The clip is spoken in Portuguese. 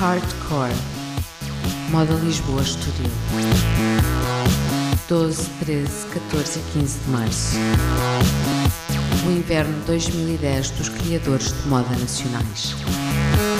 Hardcore. Moda Lisboa Estoril. 12, 13, 14 e 15 de março. O inverno 2010 dos criadores de moda nacionais.